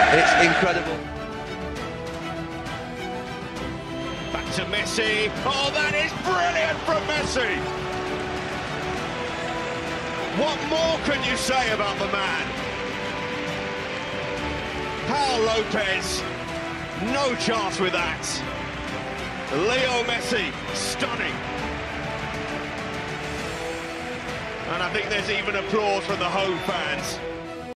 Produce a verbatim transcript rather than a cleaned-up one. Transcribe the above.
It's incredible. Back to Messi. Oh, that is brilliant from Messi. What more can you say about the man? Paul Lopez, no chance with that. Leo Messi, stunning. And I think there's even applause from the home fans.